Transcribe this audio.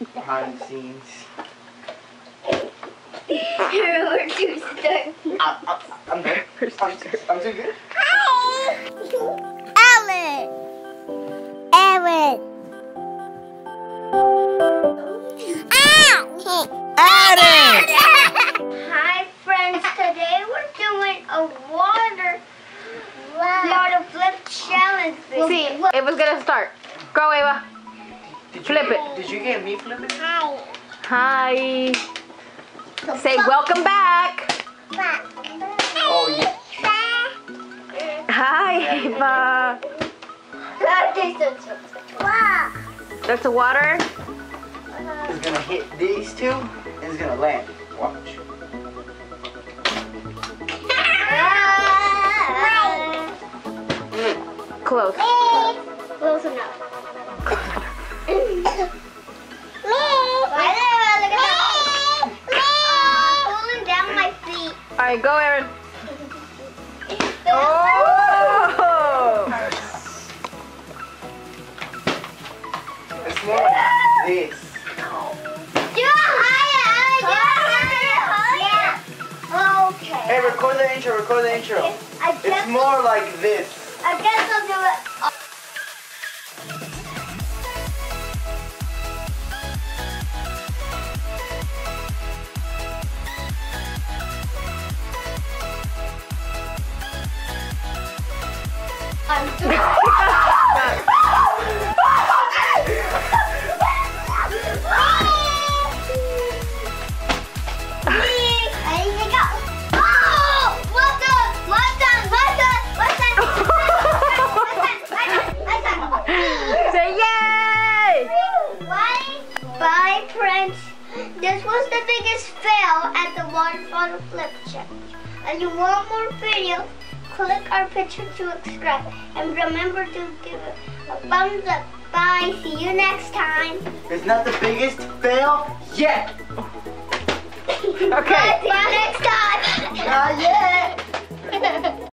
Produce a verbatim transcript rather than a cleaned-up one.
behind the scenes. We're too stuck. I, I, I'm good. I'm, I'm too good. Ellen. Ellen. Adam! Hi friends, today we're doing a water water flip challenge. See, Ava's gonna start. Go, Ava. Did Flip you, it. Did you get me flipping? Hi. Hi. Say welcome back. Oh, yeah. Hi, Ava. Wow. That's the water. It's gonna hit these two and it's gonna land. Watch. Close. Close enough. Pulling down my feet. All right, go, Aaron. Oh! It's more like this. Do it higher. Yeah. Okay. Hey, record the intro, record the intro. I guess, It's more like this. I guess I'll do it. Say yay! Bye, friends. This was the biggest fail at the water bottle flip challenge. And you want more videos, click our picture to subscribe. And remember to give it a thumbs up. Bye. See you next time. It's not the biggest fail yet. Okay. See you next time. Not yet.